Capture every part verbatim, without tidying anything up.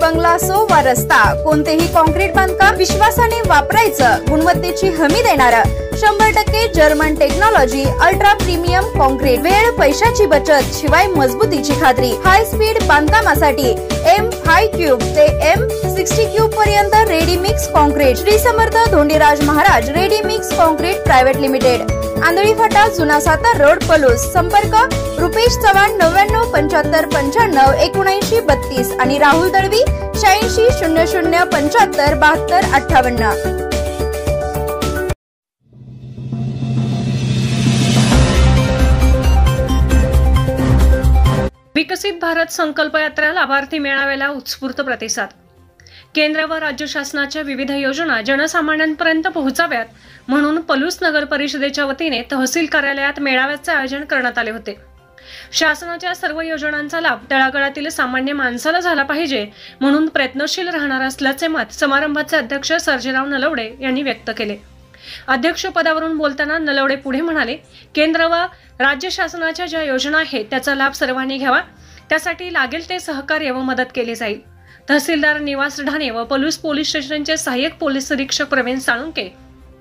बंगला असो वा रस्ता, कोणतेही कॉन्क्रीट बांधकाम विश्वासाने वापरायचं, गुणवत्तेची हमी देणारं शंभर टक्के German technology, ultra premium concrete, वेळ पैशाची बचत शिवाय मजबूतीची खात्री। हाय स्पीड बांधकामासाठी एम फाय क्यूब ते एम सिक्स्टी क्यूब पर्यंत ready mix concrete. Shri Samarth Dhondiraj Maharaj ready mix concrete private limited, Andhali Phata, जुना सातार रोड, पलूस। संपर्क रुपेश चव्हाण नव्याण्णव पंच्याहत्तर पंच्याण्णव एकोणऐंशी बत्तीस आणि राहुल दळवी शहाऐंशी शून्य शून्य पंच्याहत्तर बहात्तर अठ्ठावन्न। विकसित भारत संकल्प यात्रा लाभार्थी मेळाव्याला उत्स्फूर्त प्रतिसाद। केंद्र व राज्य शासनाच्या विविध योजना जनसामान्यांपर्यंत पोहोचाव्यात म्हणून पलूस नगर परिषदेच्या वतीने तहसील कार्यालयात मेळाव्याचे आयोजन करण्यात आले होते। शासनाच्या सर्व योजनांचा लाभ तळागाळातील सामान्य माणसाला झाला पाहिजे म्हणून प्रयत्नशील राहणार असल्याचे मत समारंभाचे अध्यक्ष सर्जेराव नलवडे यांनी व्यक्त केले। अध्यक्षपदावरून बोलताना नलवडे पुढे म्हणाले, केंद्र व राज्य शासनाच्या ज्या योजना आहेत त्याचा लाभ सर्वांनी घ्यावा, त्यासाठी लागेल ते सहकार्य व मदत केली जाईल। तहसीलदार निवास ढाणे व पलूस पोलीस स्टेशनचे सहाय्यक पोलीस निरीक्षक प्रवीण साळुंके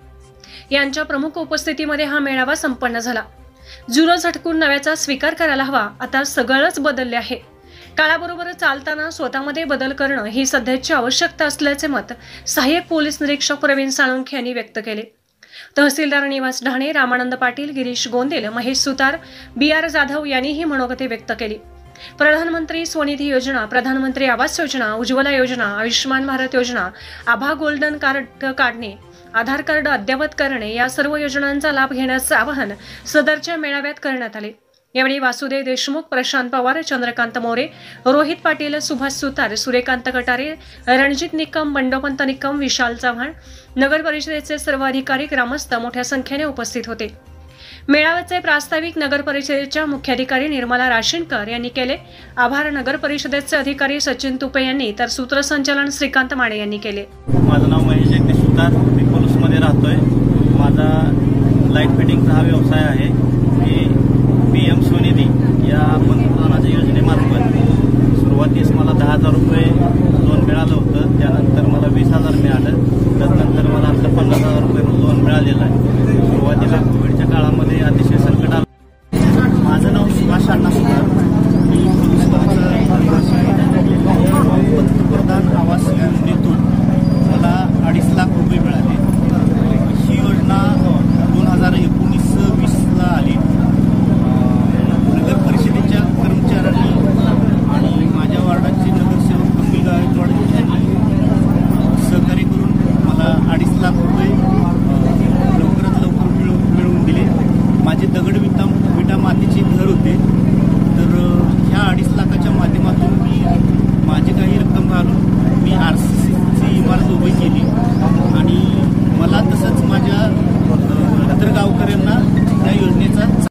यांच्या प्रमुख उपस्थितीमध्ये हा मेळावा संपन्न झाला। जुनं झटकून नव्याचा स्वीकार करायला हवा, आता सगळंच बदलले आहे। काळाबरोबर चालताना स्वतःमध्ये बदल करणं ही सध्याची आवश्यकता असल्याचे मत सहाय्यक पोलीस निरीक्षक प्रवीण साळुंके यांनी व्यक्त केले। तहसीलदार निवास ढाणे, रामानंद पाटील, गिरीश गोंदेल, महेश सुतार, बी आर जाधव यांनीही मनोगते व्यक्त केली। प्रधानमंत्री स्वनिधी योजना, प्रधानमंत्री आवास योजना, उज्ज्वला योजना, आयुष्यमान भारत योजना, आभा गोल्डन कार्ड काढणे, आधार कार्ड अद्ययावत करणे या सर्व योजनांचा लाभ घेण्याचे आवाहन सदरच्या मेळाव्यात करण्यात आले। यावेळी वासुदेव देशमुख, प्रशांत पवार, चंद्रकांत मोरे, रोहित पाटील, सुभाष सुतार, सूर्यकांत कटारे, रणजित निकम, बंडोपंत निकम, विशाल चव्हाण, नगर परिषदेचे सर्व अधिकारी, ग्रामस्थ मोठ्या संख्येने उपस्थित होते। मेळाव्याचे प्रास्ताविक नगर परिषदेच्या मुख्याधिकारी निर्मला राशीनकर यांनी केले। आभार नगर परिषदेचे अधिकारी सचिन तुपे यांनी तर सूत्रसंचालन श्रीकांत माडे यांनी केले। माझं नाव महेश जगदीश सुतार, मी पलूसमध्ये राहतोय। माझा लाईट फिटिंगचा हा व्यवसाय आहे। मी पी एम स्वनिधी या पंतप्रधानाच्या योजनेमार्फत सुरुवातीस मला दहा हजार रुपये लोन मिळालं होतं, त्यानंतर मला वीस हजार मिळालं, त्यानंतर मला आता पन्नास हजार रुपये लोन मिळालेलं आहे। सुरुवातीला कोविडच्या काळामध्ये अतिशय संकट आलं। माझं नाव सुभाष अण्णा सुतार, मी पंतप्रधान आवास योजनेतून मला अडीच लाख रुपये मिळाले। ही योजना दोन हजार एकोणीस वीसला आली। नगर परिषदेच्या कर्मचाऱ्यांनी आणि माझ्या वार्डाचे नगरसेवक कमी गायकवाड यांनी सहकार्य करून मला अडीच लाख रुपये लवकरात लवकर मिळवून मिळवून दिले। माझे दगड विटा विटा मातीचे घर होते, तर ह्या अडीच लाखाच्या माध्यमातून मी माझी काही रक्कम घालून मी आर सी सीची इमारत उभी केली।